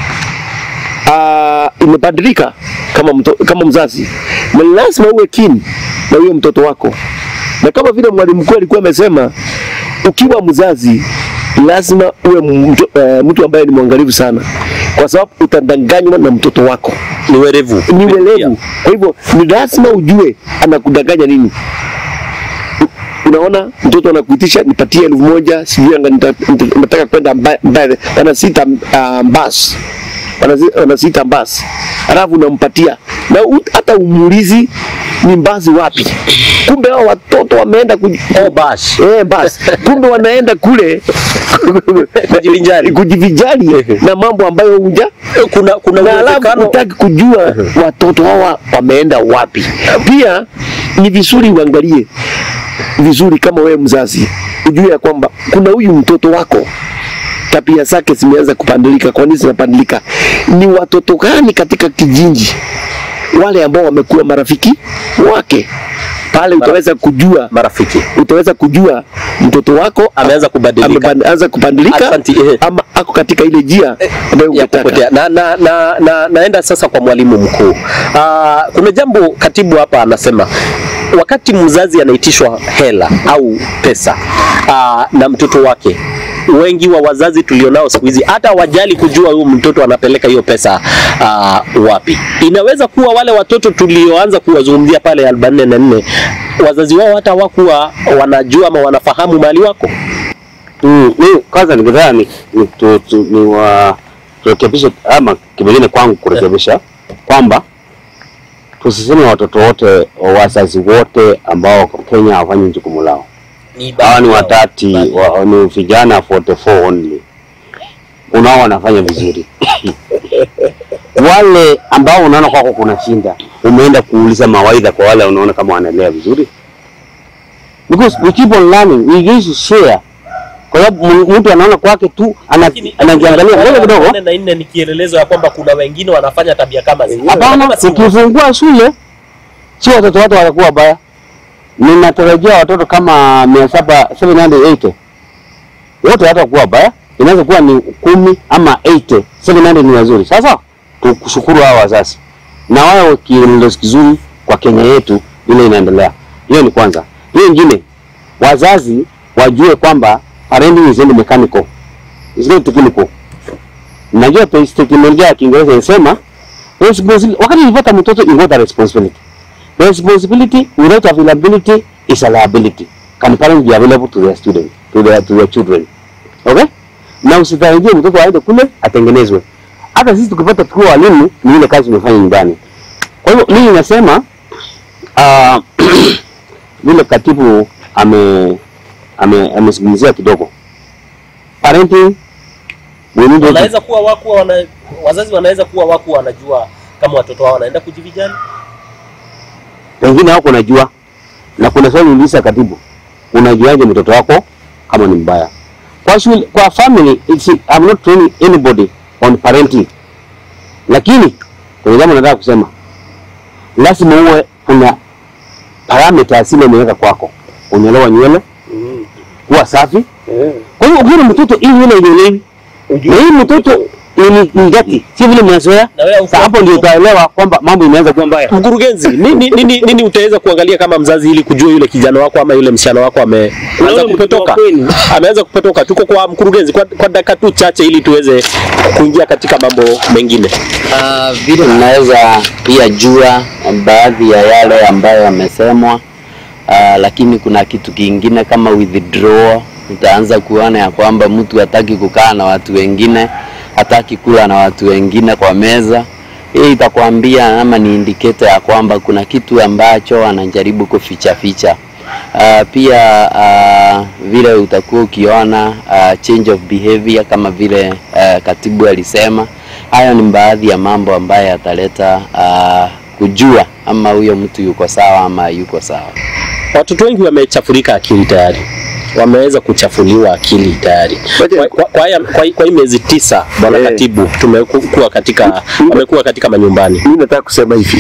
uh, imebadilika kama mto, kama mzazi. Na lazima uwe keen na huyo mtoto wako. Na kama vile mwalimu mkuu alikuwa amesema, ukiwa mzazi lazima uwe mtu, uh, mtu ambaye ni mwangalifu sana, kwa sababu utadanganywa na mtoto wako. Ni werevu. Ni werevu. Kwa hivyo ni lazima ujue anakudanganya nini. Unaona mtoto anakuitisha nipatie elfu moja, sijui nataka kwenda mbele, anasita uh, bus. Anasita bus. Alafu unampatia. Na hata umuulizi ni mbazi wapi. Kumbe hao watoto wameenda kuj... oh bash. Eh bas. Kumbe wanaenda kule kujivinjari kujivinjari na mambo ambayo huja kuna kuna uwezekano unataka kujua watoto hawa wameenda wapi. Pia ni vizuri uangalie vizuri kama wewe mzazi, ujue ya kwamba kuna huyu mtoto wako tabia zake zimeanza kubadilika. Kwa nini zinabadilika? Ni watoto gani katika kijiji wale ambao wamekuwa marafiki wake? Pale utaweza kujua marafiki, utaweza kujua mtoto wako ameanza kubadilika, ameanza kubadilika ama ako katika ile njia ambayo ungetaka. Na, na, na, na naenda sasa kwa mwalimu mkuu. Uh, kuna jambo Katibu hapa anasema, wakati mzazi anaitishwa hela au pesa uh, na mtoto wake, wengi wa wazazi tulionao siku hizi hata wajali kujua huyu mtoto anapeleka hiyo pesa uh, wapi. Inaweza kuwa wale watoto tulioanza kuwazungumzia pale arobaini na nne wazazi wao hata hawakuwa wanajua ama wanafahamu mali wako. Mm, ni kwanza ningetaka ni ni, tu, tu, ni wa kurekebisha ama kibengine kwangu kurekebisha kwamba tusiseme watoto wote, wazazi wote ambao wako Kenya hawafanyi jukumu lao. Hawa ni watati wa, ni vijana arobaini na nne only. Unao wanafanya vizuri. Wale ambao unaona kwako kuna shinda, umeenda kuuliza mawaidha kwa wale unaona kama wanaelewa vizuri. Because we keep on learning, we need to share. Kwa sababu mtu anaona kwake tu anajiangalia wewe kidogo. na nne ni kielelezo ya kwamba kuna wengine wanafanya tabia kama hizo. Hapana, ukifungua shule si watoto wote watakuwa baya. Ninatarajia watoto kama mia saba themanini wote hatakuwa baya. Inaweza kuwa ni kumi ama themanini themanini ni wazuri. Sasa tukushukuru hao wazazi na wao kielelezo kizuri kwa Kenya yetu ile inaendelea. Hiyo ni kwanza. Hiyo nyingine, wazazi wajue kwamba parenting is mechanical, is not technical. Najua teknolojia ya Kiingereza inasema responsibility. Wakati unapata mtoto you got a responsibility. Responsibility without availability is a liability. Can parents be available to their students, to their to their children? Okay? Na usitarajie mtoto aende kule atengenezwe. Hata sisi tukipata tukua walimu ni ile kazi tunafanya nyumbani. Kwa hiyo mimi nasema ah uh, vile Katibu ame ame amezungumzia kidogo. Parenting wanaweza kuwa wako wana, wazazi wanaweza kuwa wako wanajua kama watoto wao wanaenda kujivijana. Wengine wako wanajua. Na kuna swali uliza Katibu, unajuaje mtoto wako kama ni mbaya? Kwa shule, kwa family, it's, I'm not training anybody on parenting. Lakini kuna jambo nataka kusema. Lazima uwe kuna parameters zile umeweka kwako. Unyolewa nywele, mm. kuwa safi. Mm. Kwa hiyo ukiona mtoto hii nywele yenyewe, na hii mtoto ni ngati, si vile mnazoea. Hapo ndio utaelewa kwamba mambo imeanza kuwa mbaya. Mkurugenzi, nini nini nini utaweza kuangalia kama mzazi ili kujua yule kijana wako ama yule msichana wako ameanza kupotoka? Ameanza kupotoka. Tuko kwa mkurugenzi kwa, kwa dakika tu chache ili tuweze kuingia katika mambo mengine. Ah, uh, vile ninaweza pia jua baadhi ya yale ambayo yamesemwa. Uh, lakini kuna kitu kingine kama withdraw, utaanza kuona ya kwamba mtu hataki kukaa na watu wengine, hataki kula na watu wengine kwa meza. Hii itakwambia ama ni indicator ya kwamba kuna kitu ambacho anajaribu kuficha ficha. Uh, pia uh, vile utakuwa ukiona uh, change of behavior kama vile uh, Katibu alisema, hayo ni baadhi ya mambo ambayo yataleta uh, kujua ama huyo mtu yuko sawa ama yuko sawa. Watoto wengi wamechafurika akili tayari, wameweza kuchafuliwa akili tayari. Kwa, kwa, kwa, haya- kwa, kwa hii miezi tisa bwana Eh. katibu, tumekuwa katika wamekuwa katika manyumbani. Mimi nataka kusema hivi,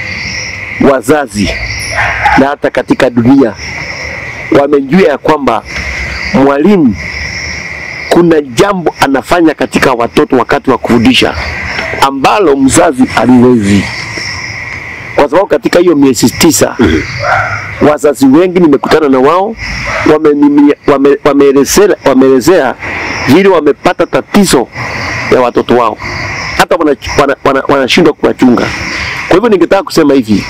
wazazi na hata katika dunia wamejua ya kwamba mwalimu kuna jambo anafanya katika watoto wakati wa kufundisha ambalo mzazi aliwezi, kwa sababu katika hiyo miezi tisa wazazi wengi nimekutana na wao wameelezea wame, wameelezea wameelezea vile wamepata tatizo ya watoto wao, hata wanashindwa wana, wana, wana kuwachunga. Kwa hivyo ningetaka kusema hivi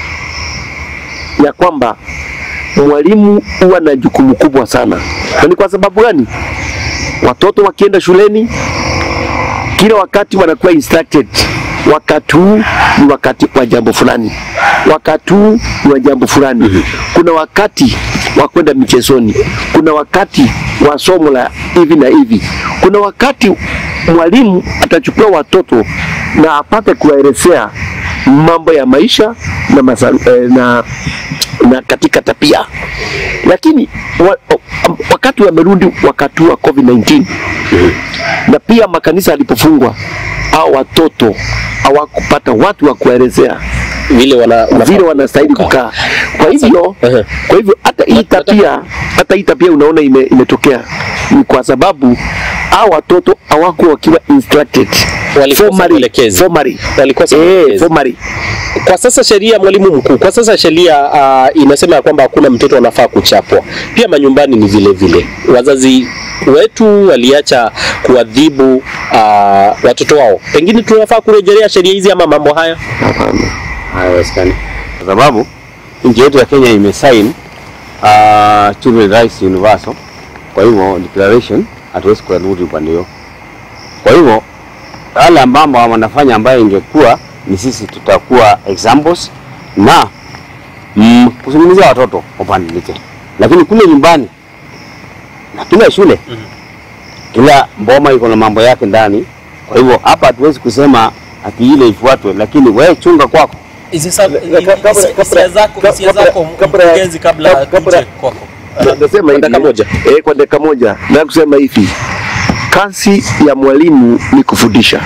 ya kwamba mwalimu huwa na jukumu kubwa sana. Na ni kwa sababu gani? Watoto wakienda shuleni kila wakati wanakuwa instructed, wakati huu ni wakati wa jambo fulani, wakati huu ni wa jambo fulani. Kuna wakati wa kwenda michezoni, kuna wakati wa somo la hivi na hivi, kuna wakati mwalimu atachukua watoto na apate kuwaelezea mambo ya maisha na, masal, eh, na na katika tabia. Lakini wa, wakati wamerudi wakati wa COVID nineteen na pia makanisa alipofungwa, hao watoto hawakupata watu wa kuelezea Vile wana, vile wanastahili kukaa. Kwa hivyo Ehe. kwa hivyo hata hii tabia hata hii tabia unaona ime, imetokea ni kwa sababu hao watoto hawakuwa wakiwa instructed Walikosa formally, mwelekezi. formally. Walikosa eh, mwelekezi. formally. Kwa sasa sheria, mwalimu mkuu, kwa sasa sheria uh, inasema ya kwamba hakuna mtoto anafaa kuchapwa. Pia manyumbani ni vile vile. Wazazi wetu waliacha kuadhibu uh, watoto wao. Pengine tunafaa kurejelea sheria hizi ama mambo haya? Hapana. Haiwezekani kwa sababu nchi yetu ya Kenya imesign uh, Children Rights Universal. Kwa hivyo declaration hatuwezi kurudi upande huo. Kwa hivyo wale ambao wanafanya ambayo ingekuwa ni sisi tutakuwa examples na mm, kuzungumzia watoto upande lite, lakini kule nyumbani na kila shule kila mboma iko na mambo yake ndani. Kwa hivyo hapa hatuwezi kusema ati ile ifuatwe, lakini wewe chunga kwako. Hisia zako hisia zako mkurugenzi, kabla tuje kwako. Na- Nasema hivi, dakika moja. eh, kwa dakika moja na kusema hivi, kazi ya mwalimu ni kufundisha.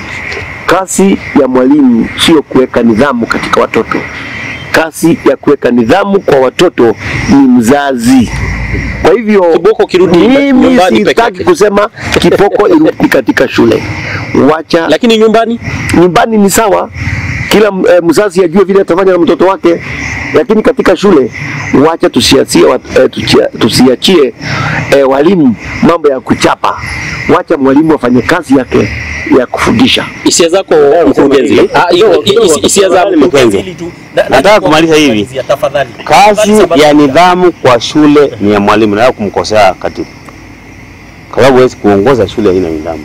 Kazi ya mwalimu sio kuweka nidhamu katika watoto. Kazi ya kuweka nidhamu kwa watoto ni mzazi. Kwa hivyo Kiboko kirudi mimi nyumbani peke sitaki yake. kusema kiboko irudi katika shule. Wacha Lakini nyumbani nyumbani ni sawa, kila e, mzazi ajue vile atafanya na mtoto wake, lakini katika shule wacha tusiachie e, tusia, tusiachie e, walimu mambo ya kuchapa. Wacha mwalimu afanye kazi yake ya kufundisha. hisia zako mkurugenzi. Ah, hiyo hisi- hisia za mkurugenzi. Ili tu- na- na- Nataka kumaliza hivi. kumalizia, tafadhali. Kazi Tafadhali sababu- ya nidhamu kwa shule ni ya mwalimu, na kumkosea katibu, kwa sababu huwezi kuongoza shule haina nidhamu.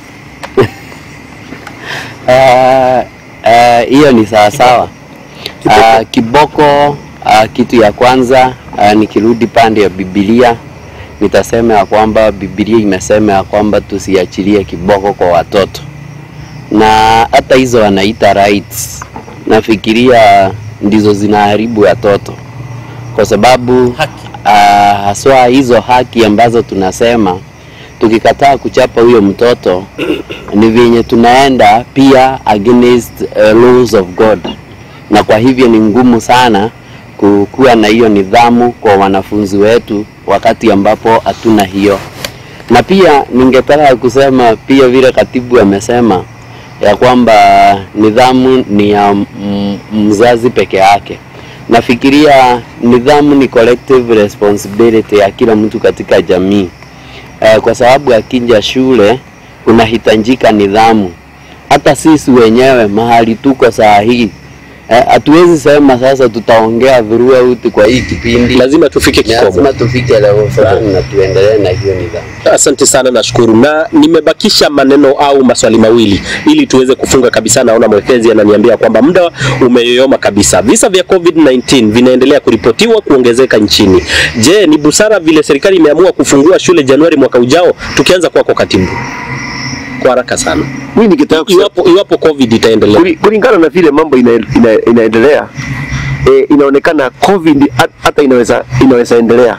Ah, ah, hiyo ni sawa sawa. Ah, kiboko, ah, kitu ya kwanza, ah, nikirudi pande ya Biblia nitasema ya kwamba Biblia imesema ya kwamba tusiachilie kiboko kwa watoto, na hata hizo wanaita rights, nafikiria ndizo zinaharibu watoto, kwa sababu Haki. ah, haswa hizo haki ambazo tunasema tukikataa kuchapa huyo mtoto ni venye tunaenda pia against uh, laws of God, na kwa hivyo ni ngumu sana kuwa na hiyo nidhamu kwa wanafunzi wetu wakati ambapo hatuna hiyo. Na pia ningetaka kusema pia vile katibu amesema ya kwamba nidhamu ni ya m- mzazi peke yake. Nafikiria nidhamu ni collective responsibility ya kila mtu katika jamii. Eh, kwa sababu akija shule kunahitajika nidhamu. Hata sisi wenyewe mahali tuko saa hii hatuwezi eh, sema sasa tutaongea throughout kwa hii kipindi. Lazima tufike kikomo. Lazima tufike level fulani na tuendelee na hiyo nidhamu. Asante sana, nashukuru. Na nimebakisha maneno au maswali mawili ili tuweze kufunga kabisa. Naona mwekezi ananiambia kwamba muda umeyoyoma kabisa. Visa vya COVID nineteen vinaendelea kuripotiwa kuongezeka nchini. Je, ni busara vile serikali imeamua kufungua shule Januari mwaka ujao? Tukianza kwako katibu. kwa haraka sana. Mimi nikitaka kusema Iwapo iwapo COVID itaendelea. Kuli- kulingana na vile mambo ina, ina, inaendelea e, inaonekana COVID hata inaweza inaweza endelea,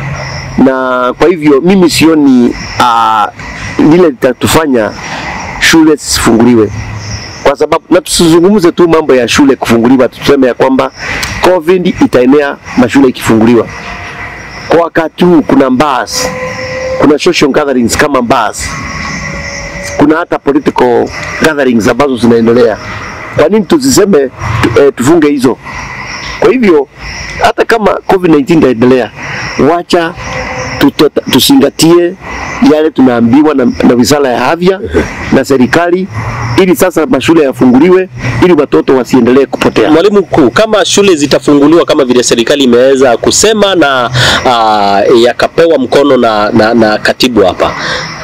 na kwa hivyo mimi sioni uh, lile litatufanya shule zisifunguliwe, kwa sababu na tusizungumze tu mambo ya shule kufunguliwa, tuseme ya kwamba COVID itaenea mashule ikifunguliwa. Kwa wakati huu kuna bars, kuna social gatherings kama bars, kuna hata political gatherings ambazo zinaendelea. Kwa nini tusiseme tu, eh, tufunge hizo? Kwa hivyo hata kama COVID nineteen itaendelea, wacha tutota, tusingatie yale tunaambiwa na, na Wizara ya Afya na serikali, ili sasa mashule yafunguliwe ili watoto wasiendelee kupotea. Mwalimu mkuu, kama shule zitafunguliwa kama vile serikali imeweza kusema na uh, yakapewa mkono na, na, na katibu hapa,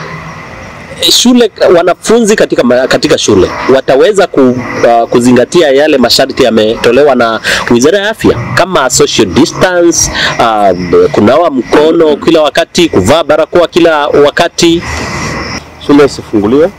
shule wanafunzi katika katika shule wataweza ku, uh, kuzingatia yale masharti yametolewa na Wizara ya Afya kama social distance, uh, kunawa mkono kila wakati, kuvaa barakoa kila wakati. Shule isifunguliwe.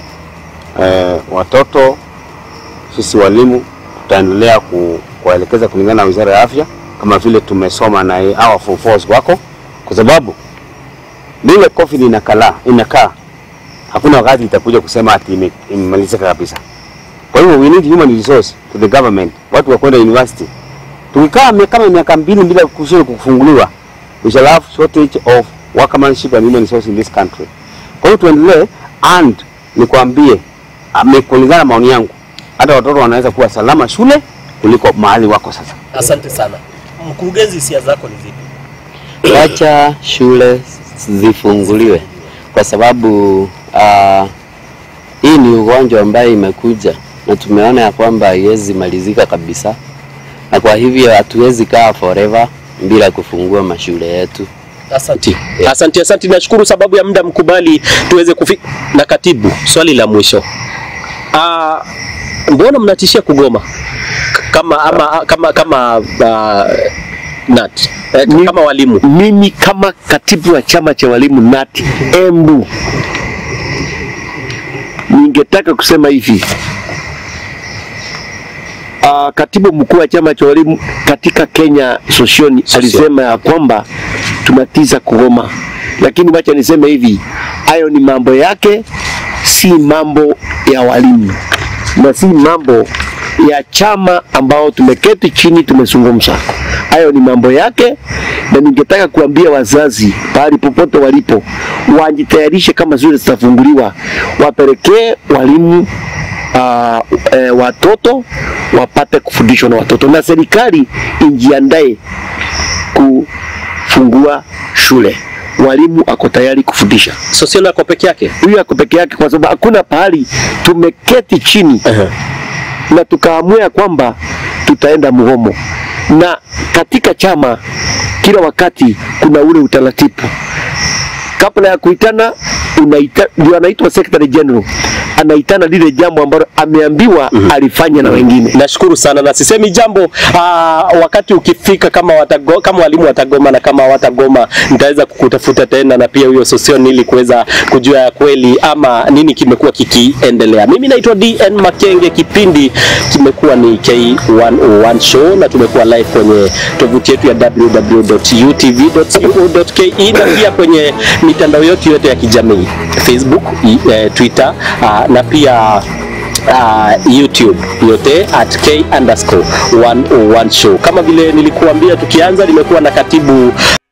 Eh, watoto sisi walimu tutaendelea ku, kuwaelekeza kulingana na Wizara ya Afya kama vile tumesoma na our form fours wako, kwa sababu bila COVID inakala inakaa, hakuna wakati itakuja kusema ati imemalizika kabisa. Kwa hiyo we need human resource to the government, watu wa kwenda university. Tukikaa kama miaka mbili bila kushule kufunguliwa, we shall have shortage of workmanship and human resource in this country. Kwa hiyo tuendelee, and nikwambie amekulingana maoni yangu, hata watoto wanaweza kuwa salama shule kuliko mahali wako sasa. Asante sana. Mkurugenzi, hisia zako ni zipi? Wacha shule zifunguliwe kwa sababu uh, hii ni ugonjwa ambaye imekuja na tumeona ya kwamba haiwezi malizika kabisa, na kwa hivyo hatuwezi kaa forever bila kufungua mashule yetu. Asante. Asante, asante. Nashukuru sababu ya muda mkubali tuweze kufika na katibu. Swali la mwisho. Ah, mbona mnatishia kugoma? Kama ama kama kama uh, nat eh, kama walimu. Mimi kama katibu wa chama cha walimu nat Embu, ningetaka kusema hivi. Uh, katibu mkuu wa chama cha walimu katika Kenya Sosioni alisema ya kwamba tunatiza kugoma, lakini wacha niseme hivi, hayo ni mambo yake, si mambo ya walimu na si mambo ya chama ambao tumeketi chini tumezungumza. Hayo ni mambo yake, na ningetaka kuambia wazazi pale popote walipo wajitayarishe, kama shule zitafunguliwa wapelekee walimu uh, e, watoto wapate kufundishwa na watoto, na serikali injiandae kufungua shule. Walimu ako tayari kufundisha. Sosiona ako peke yake. Huyu ako peke yake kwa sababu hakuna pahali tumeketi chini uh-huh. na tukaamua kwamba tutaenda mgomo. Na katika chama kila wakati kuna ule utaratibu. Kabla ya kuitana unaita, ndio anaitwa secretary general, anaitana lile jambo ambalo ameambiwa mm -hmm. alifanya na wengine. Nashukuru sana, na sisemi jambo aa, wakati ukifika kama watago, kama walimu watagoma na kama watagoma nitaweza kukutafuta tena, na pia huyo Sosion ili kuweza kujua ya kweli ama nini kimekuwa kikiendelea. Mimi naitwa D N Makenge, kipindi kimekuwa ni K one oh one show na tumekuwa live kwenye tovuti yetu ya w w w dot u t v dot co dot k e na pia kwenye mitandao yote yote ya kijamii, Facebook, e, Twitter, uh, na pia uh, YouTube yote at K underscore one oh one show. Kama vile nilikuambia tukianza, nimekuwa na katibu